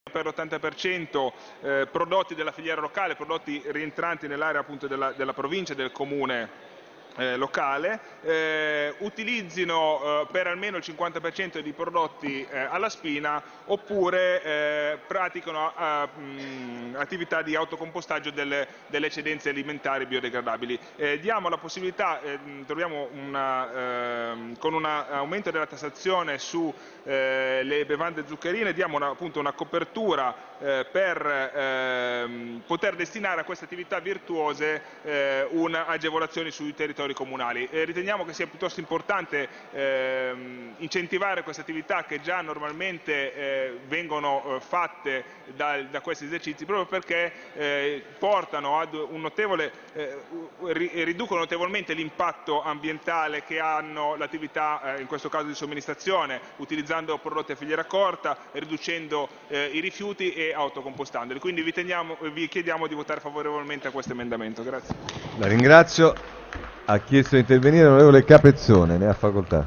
per l'80% prodotti della filiera locale, prodotti rientranti nell'area appunto della provincia e del comune locale, utilizzino per almeno il 50% di prodotti alla spina, oppure praticano attività di autocompostaggio delle eccedenze alimentari biodegradabili. Diamo la possibilità, troviamo con un aumento della tassazione su le bevande zuccherine, diamo appunto una copertura per poter destinare a queste attività virtuose un'agevolazione sui territori comunali. Riteniamo che sia piuttosto importante incentivare queste attività che già normalmente vengono fatte da questi esercizi, proprio perché portano ad riducono notevolmente l'impatto ambientale che hanno l'attività, in questo caso di somministrazione, utilizzando prodotti a filiera corta, riducendo i rifiuti e autocompostandoli. Quindi vi chiediamo di votare favorevolmente a questo emendamento. Grazie. La ringrazio. Ha chiesto di intervenire l'onorevole Capezzone, ne ha facoltà.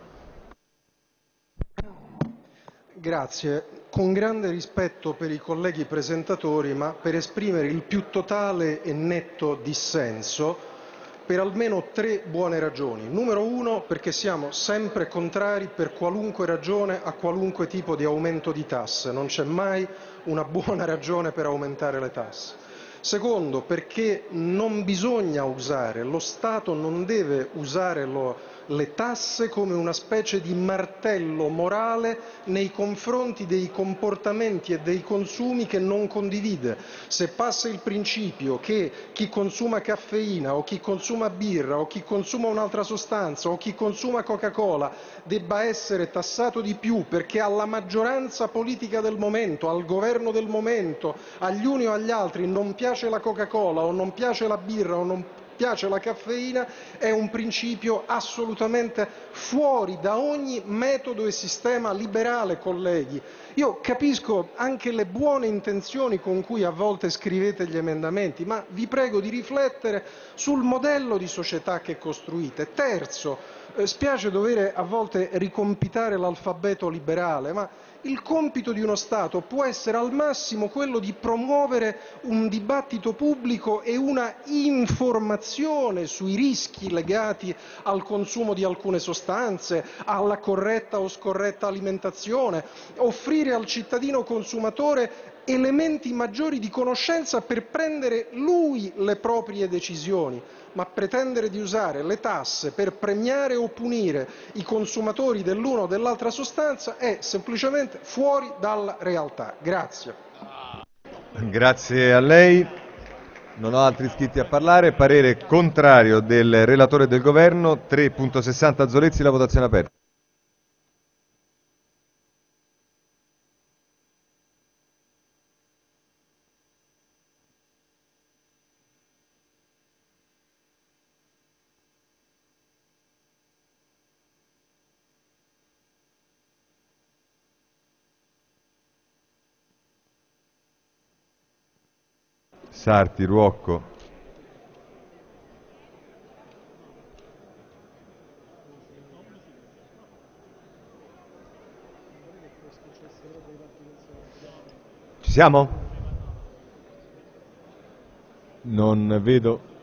Grazie. Con grande rispetto per i colleghi presentatori, ma per esprimere il più totale e netto dissenso per almeno 3 buone ragioni. Numero 1, perché siamo sempre contrari per qualunque ragione a qualunque tipo di aumento di tasse. Non c'è mai una buona ragione per aumentare le tasse. Secondo, perché non bisogna usare, lo Stato non deve usare le tasse come una specie di martello morale nei confronti dei comportamenti e dei consumi che non condivide. Se passa il principio che chi consuma caffeina o chi consuma birra o chi consuma un'altra sostanza o chi consuma Coca-Cola debba essere tassato di più perché alla maggioranza politica del momento, al governo del momento, agli uni o agli altri non piace la Coca-Cola o non piace la birra o non piace la caffeina, è un principio assolutamente fuori da ogni metodo e sistema liberale, colleghi. Io capisco anche le buone intenzioni con cui a volte scrivete gli emendamenti, ma vi prego di riflettere sul modello di società che costruite. Terzo, spiace dovere a volte ricompitare l'alfabeto liberale, ma il compito di uno Stato può essere al massimo quello di promuovere un dibattito pubblico e una informazione sui rischi legati al consumo di alcune sostanze, alla corretta o scorretta alimentazione, offrire al cittadino consumatore elementi maggiori di conoscenza per prendere lui le proprie decisioni, ma pretendere di usare le tasse per premiare o punire i consumatori dell'una o dell'altra sostanza è semplicemente fuori dalla realtà. Grazie. Grazie a lei. Non ho altri iscritti a parlare. Parere contrario del relatore e del governo. 3.60 Zolezzi, la votazione aperta. Sarti, Ruocco. Ci siamo? Non vedo